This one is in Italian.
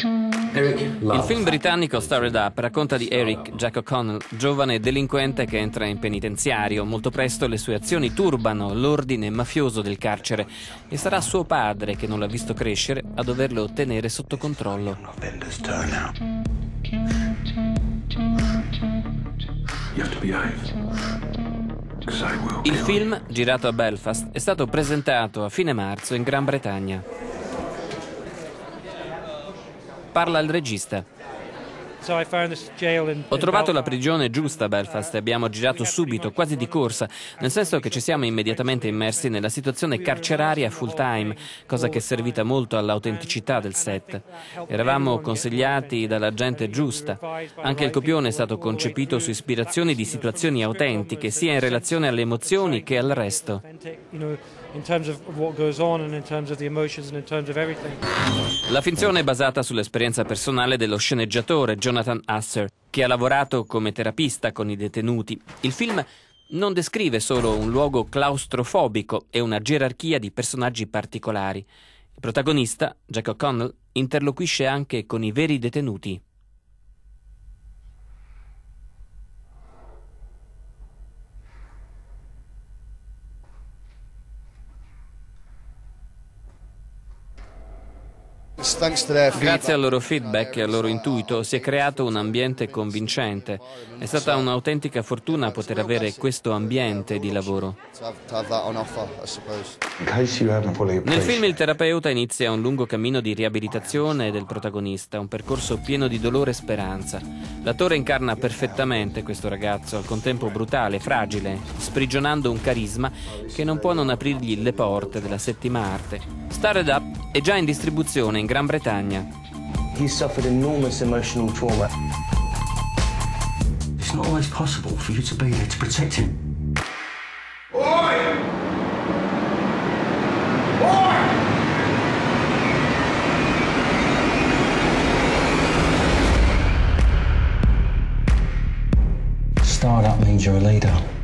Il film britannico Started Up racconta di Eric Jack O'Connell, giovane delinquente che entra in penitenziario. Molto presto le sue azioni turbano l'ordine mafioso del carcere e sarà suo padre, che non l'ha visto crescere, a doverlo tenere sotto controllo. Il film, girato a Belfast, è stato presentato a fine marzo in Gran Bretagna. Parla il regista. Ho trovato la prigione giusta a Belfast e abbiamo girato subito, quasi di corsa, nel senso che ci siamo immediatamente immersi nella situazione carceraria full time, cosa che è servita molto all'autenticità del set. Eravamo consigliati dalla gente giusta. Anche il copione è stato concepito su ispirazioni di situazioni autentiche, sia in relazione alle emozioni che al resto. La finzione è basata sull'esperienza personale dello sceneggiatore Jonathan Asser, che ha lavorato come terapista con i detenuti. Il film non descrive solo un luogo claustrofobico e una gerarchia di personaggi particolari. Il protagonista, Jack O'Connell, interloquisce anche con i veri detenuti. Grazie al loro feedback e al loro intuito si è creato un ambiente convincente. È stata un'autentica fortuna poter avere questo ambiente di lavoro. Nel film il terapeuta inizia un lungo cammino di riabilitazione del protagonista, un percorso pieno di dolore e speranza. L'attore incarna perfettamente questo ragazzo, al contempo brutale, fragile, sprigionando un carisma che non può non aprirgli le porte della settima arte. Started Up è già in distribuzione in Gran Bretagna. He suffered enormous emotional trauma. It's not always possible for you to be there to protect him. Oi! Oi! Startup means you're a leader.